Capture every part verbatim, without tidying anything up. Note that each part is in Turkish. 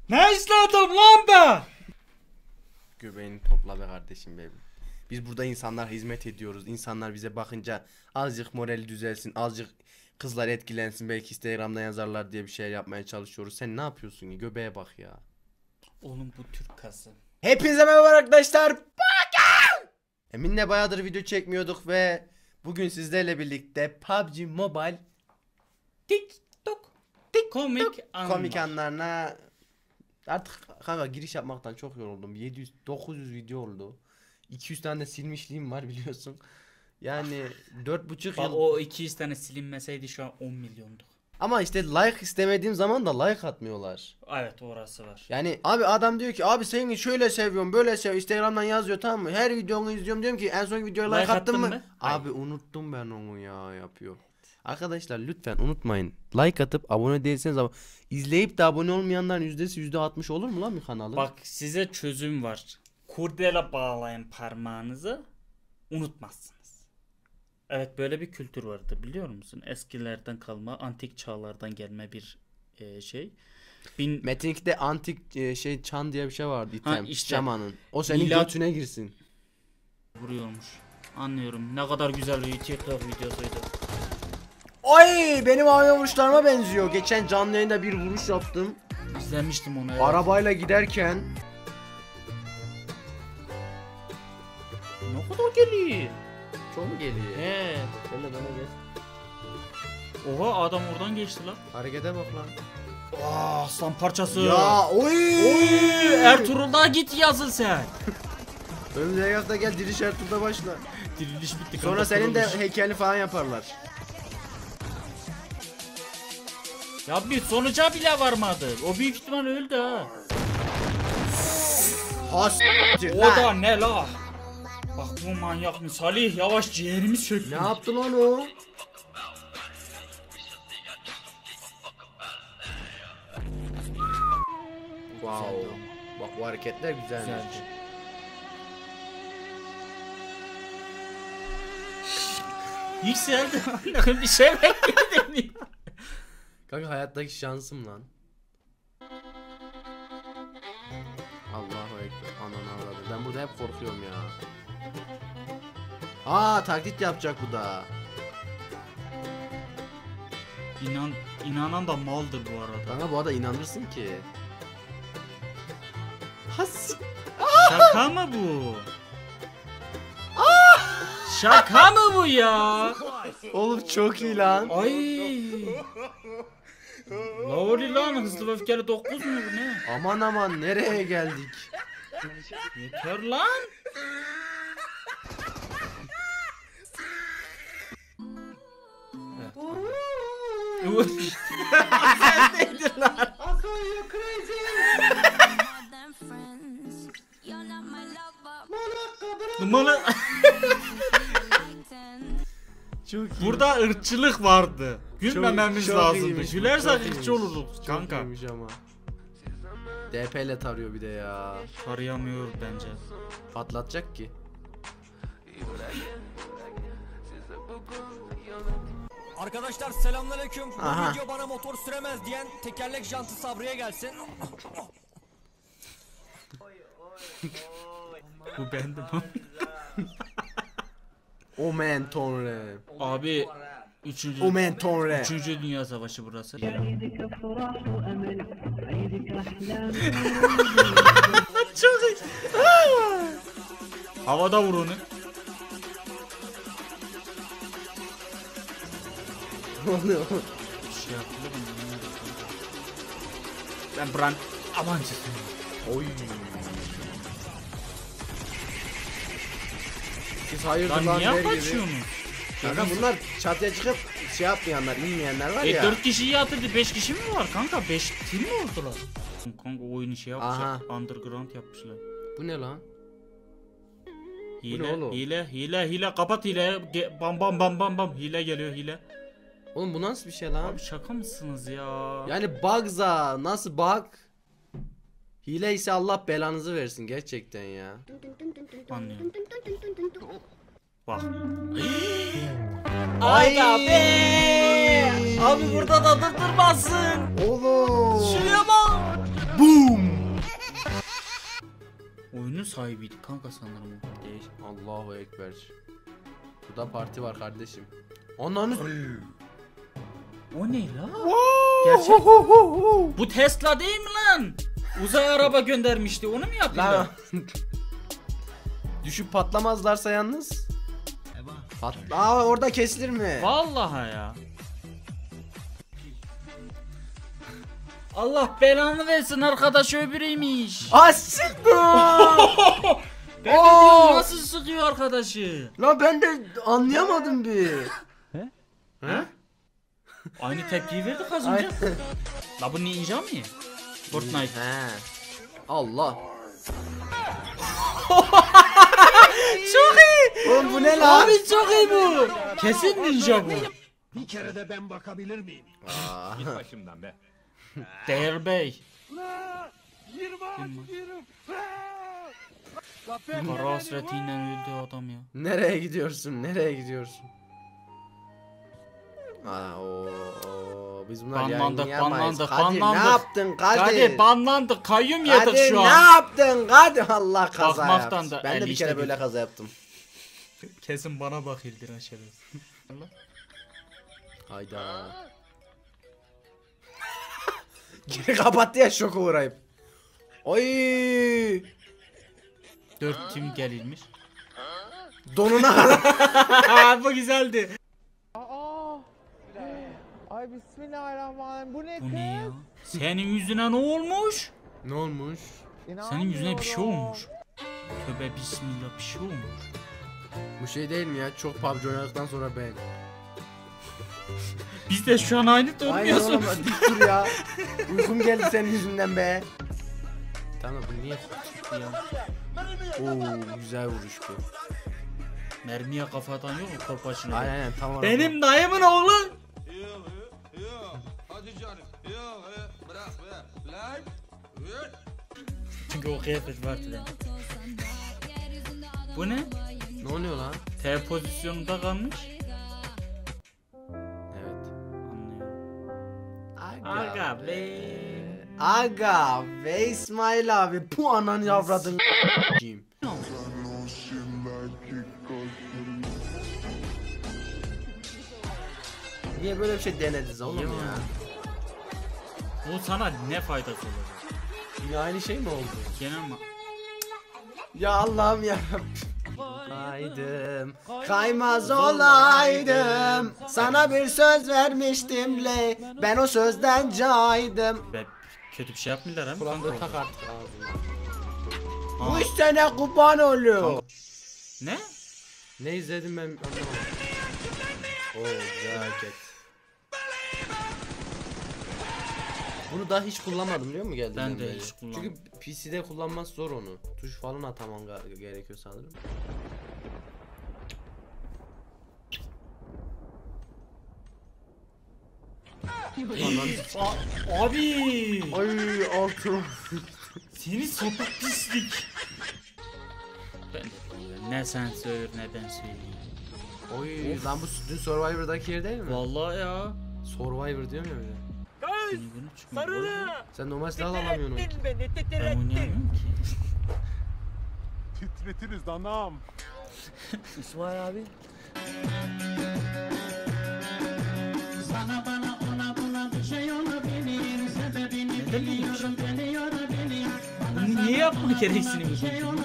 Ne istedim lan ben? Göbeğini topla be kardeşim benim. Biz burada insanlar hizmet ediyoruz. İnsanlar bize bakınca azıcık morali düzelsin, azıcık kızlar etkilensin, belki Instagram'da yazarlar diye bir şey yapmaya çalışıyoruz. Sen ne yapıyorsun ki? Göbeğe bak ya. Oğlum bu Türk kası. Hepinize merhaba arkadaşlar. Bakın. Emin'le bayağıdır video çekmiyorduk ve bugün sizlerle birlikte P U B G Mobile TikTok. Tik Komik anlar. komik anlarına artık kanka giriş yapmaktan çok yoruldum. yedi yüz dokuz yüz video oldu. iki yüz tane de silmişliğim var biliyorsun. Yani dört buçuk Bak yıl. o iki yüz tane silinmeseydi şu an on milyonduk. Ama işte like istemediğim zaman da like atmıyorlar. Evet orası var. Yani abi adam diyor ki abi seni şöyle seviyorum böyle seviyorum, Instagram'dan yazıyor, tamam mı? Her videonu izliyorum, diyorum ki en son videoya like, Like attın attın mı? mı? Abi unuttum ben onu ya, yapıyor. Arkadaşlar lütfen unutmayın. Like atıp abone değilseniz ama izleyip de abone olmayanların yüzdesi yüzde altmış olur mu lan bir kanalı? Bak size çözüm var. Kurdele bağlayın parmağınızı. Unutmazsınız. Evet böyle bir kültür vardı biliyor musun? Eskilerden kalma, antik çağlardan gelme bir e, şey. Bin... Metin ikide antik e, şey çan diye bir şey vardı, item. Ha, işte. Şamanın. O senin Milat- götüne girsin. Vuruyormuş. Anlıyorum. Ne kadar güzel bir TikTok videosuydu. Ay benim avya vuruşlarıma benziyor. Geçen canlı yayında bir vuruş yaptım. İzlemiştim onu. Evet. Arabayla giderken. Ne kadar geliyor? Çok mu geliyor? He. Sen de bana gel. Oha adam oradan geçti lan. Harekete bak lan. Aa aslan parçası. Ya oy. Oy Ertuğrul'da git yazın sen. Önümüzdeki hafta gel Diriş Ertuğrul'da başla. Diriliş bitti. Sonra kanka, senin de kuruluş. heykelini falan yaparlar. Ya bir sonuca bile varmadı. O büyük ihtimal öldü ha. Has. O da ne la? Bak bu manyak mı Salih, yavaş ciğerimi söktü. Ne yaptı lan o? Wow. Bak bu hareketler güzelmiş. Güzeldi. Yükseldi. Bir şey bekledim. Kanka hayattaki şansım lan. Allahu ekber. Ananı avradım. Ben burada hep korkuyorum ya. Aa taklit yapacak bu da. İnan, inanan da maldır bu arada. Kanka bu arada inanırsın ki. Has. Şaka mı bu? Şaka mı bu ya? Oğlum çok iyi lan. Ay. Ne oluyor lan, hızlı ve öfkeli dokuz mu bu ne? Aman aman nereye geldik? Yeter lan. Evet. Sen neydin lan? Numara. Çok iyi. Burada ırkçılık vardı. Gülmememiz Çok- çok lazımdı. iyiymiş bu, Gülersek çok ırkçı iyiymiş. olurduk Çok kanka. iyiymiş ama. D P ile tarıyor bir de ya. Arayamıyor bence. Patlatacak ki. Arkadaşlar selamünaleyküm. Bu Aha. video bana motor süremez diyen tekerlek jantı Sabri'ye gelsin. Bu bendim. O men tonre. Abi üçüncü, O men tonre. üçüncü Dünya Savaşı burası. عيدك افراح وامل عيدك احلام Çok iyi. Havada vur onu. Ne oluyor? Bir şey yapılır mı? Ben brand amancı. Oy. Siz hayırdır Lan lan niye der gibi. kaçıyorsunuz? Kanka bunlar çatıya çıkıp şey yapmayanlar, inmeyenler var E ya. dört kişiyi yatırdı, beş kişi mi var kanka? beş kill mi oldular? Kanka oyunu şey yapmışlar. Aha. Underground yapmışlar. Bu ne lan? Hile, ne oğlum? hile, hile, hile, kapat hile. Ge- bam bam bam bam bam. Hile geliyor, hile. Oğlum bu nasıl bir şey lan? Abi şaka mısınız ya? Yani bugza nasıl bug? Hile ise Allah belanızı versin gerçekten ya. Anlıyorum. Bak. Ay be! Abi burada da durdurmasın. Oğlum. Şuraya bak. Boom. sahibiydi kanka sanırım o. Değil. Allahu Ekber. Burada parti var kardeşim. Onların O ne la? Gerçek. Bu Tesla değil mi lan? Uzay araba göndermişti. Onu mu yapıyorlar? lan. Düşüp patlamazlarsa yalnız. Pat Aa orada kesilir mi? Vallahi ya. Allah belanı versin, arkadaş öbürüymüş. Asiktir. Ben de diyorum nasıl sıkıyor arkadaşı? La ben de anlayamadım bir. He? He? Aynı tepkiyi verdik az önce. La bu ninja mı? Fortnite. He. Allah. Çok iyi. Oğlum bu ne lan? Abi çok iyi bu. Kesin ninja bu. Bir kere de ben bakabilir miyim? Aa. Git başımdan be. Değer Bey. Kara hasretiyle öldü adam ya. Nereye gidiyorsun? Nereye gidiyorsun? Aa, o, o. Biz bunlar Banlandık, yayınlayamayız. banlandık, Kadir banlandık. ne yaptın Kadir? Kadir banlandık, kayyum yedik Kadir şu ne an. yaptın Kadir? Allah kaza Bakmaktan yaptı. da Ben de el bir işte kere böyle bir- kaza yaptım. Kesin bana bak İldiren şerefsiz. Hayda. Geri kapattı ya şoka uğrayıp. Oy! Dört tim gelilmiş. Donuna kadar. Bu güzeldi. Ay bismillahirrahmanirrahim. Bu ne Bu kız? ne ya? Senin yüzüne ne olmuş? Ne olmuş? Senin yüzüne bir şey İnanmıyorum. olmuş. Tövbe bismillah, bir şey olmuş. Bu şey değil mi ya? Çok P U B G oynadıktan sonra ben. Biz de şu an aynı Aynen durmuyorsun. oğlum dik dur ya. Uykum geldi senin yüzünden be. Tamam bu niye Ya. Oo güzel vuruş bu. Mermiye kafadan yok mu korpaçına? Aynen aynen tamam. Benim dayımın oğlu. Hadi canım. Yok bırak be. Lan. Çünkü o kıyafet vardı benim. Bu ne? Ne oluyor lan? T pozisyonunda kalmış. Evet. Anlıyorum. Aga be. Aga ve İsmail abi bu ananı yavradın. Niye böyle bir şey denediniz oğlum Ya. ya? Bu sana ne faydası olacak? Yine aynı şey mi oldu? Genel ma... Ya Allah'ım ya. Kaydım, kaymaz olaydım. Sana bir söz vermiştim le. Ben o sözden caydım. Be, kötü bir şey yapmıyorlar hem. Kulağımda tak artık ağzına. Ha. Bu sene kurban oluyor. Ne? Ne izledim ben anlamadım. Oo güzel hareket. Bunu daha hiç kullanmadım biliyor musun geldiğinden Ben de beri? hiç kullanmadım. Çünkü P C'de kullanması zor onu. Tuş falan ataman ga- gerekiyor sanırım. A- abi. Ay altı. Seni sapık pislik. Ben de bilmiyorum. Ne sen söyle ne ben söyleyeyim. Oy lan bu dün Survivor'daki yer değil mi? Vallahi ya. Survivor diyorum ya bir de. Seni günü çıkmıyor. Sen normal silah alamıyorsun onu. Ben oynayamıyorum ki. Titretiriz anam. İsmail abi. Neden böyle bir şey? Bunu niye yapmak gereksini biliyorsun?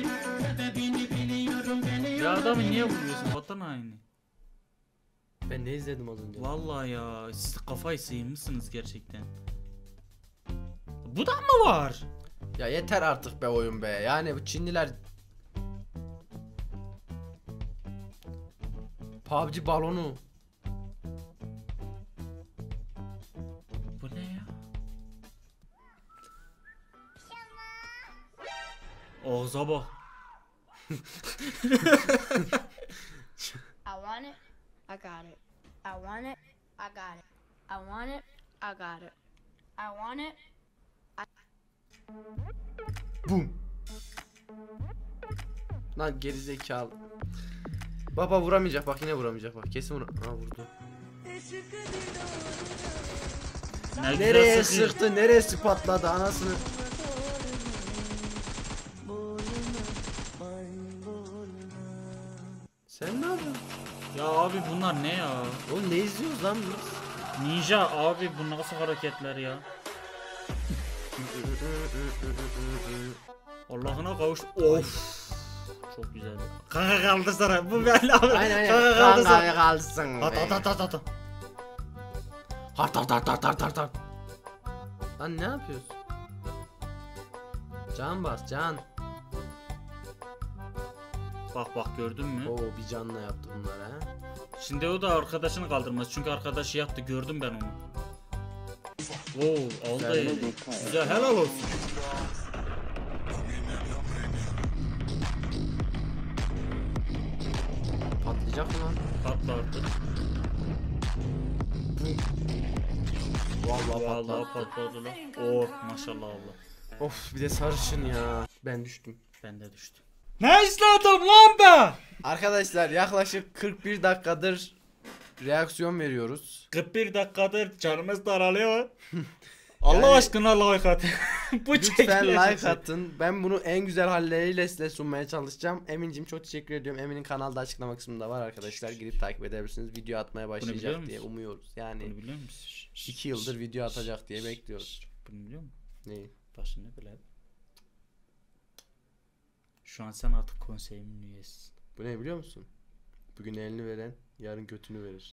Ya adamı niye vuruyorsun? Vatan haini. Ben ne izledim az önce? Vallahi ya siz kafayı sıyırmışsınız gerçekten. Bu da mı var? Ya yeter artık be oyun be. Yani bu Çinliler P U B G balonu. Bu ne ya? Oğuz'a bak. I want it, I got it. I want it, I got it. I want it, I got it. I want it. Bum. Lan gerizekalı. Baba vuramayacak bak yine vuramayacak bak kesin vur. Ha vurdu. Ne güzel Nereye sıkıyor. sıktı neresi patladı anasını. Sen ne yapıyorsun? Ya abi bunlar ne ya? Oğlum ne izliyoruz lan biz? Ninja abi bu nasıl hareketler ya? Allah'ına kavuş. Of. Çok güzel. Kanka kaldı sana. Bu ben abi. Aynen aynen. Kanka kaldı Kanka sana. kalsın. At at at at at. Hart hart hart hart hart hart hart. Lan ne yapıyorsun? Can bas can. Bak bak gördün mü? Oo bir canla yaptı bunlar ha. Şimdi o da arkadaşını kaldırmaz. Çünkü arkadaşı yattı. Gördüm ben onu. Oo aldı. Güzel. Güzel helal olsun. Patlayacak mı lan? Patla artık. Vallahi patladı. Vallahi patladı lan. Oh maşallah Allah. Of bir de sarışın ya. Ben düştüm. Ben de düştüm. Ne istedim lan be? Arkadaşlar yaklaşık kırk bir dakikadır reaksiyon veriyoruz. kırk bir dakikadır canımız daralıyor. Allah Yani- aşkına like at. Bu Lütfen çekiliyor. like atın. Ben bunu en güzel halleriyle size sunmaya çalışacağım. Emin'cim çok teşekkür ediyorum. Emin'in kanalda açıklama kısmında var arkadaşlar. Girip takip edebilirsiniz. Video atmaya biliyor başlayacak musun? diye umuyoruz. Yani Bunu biliyor musun? iki yıldır video atacak diye bekliyoruz. Bunu biliyor musun? Neyi? Bak şimdi böyle. Şu an sen artık konseyimin üyesisin. Bu ne biliyor musun? Bugün elini veren yarın götünü verir.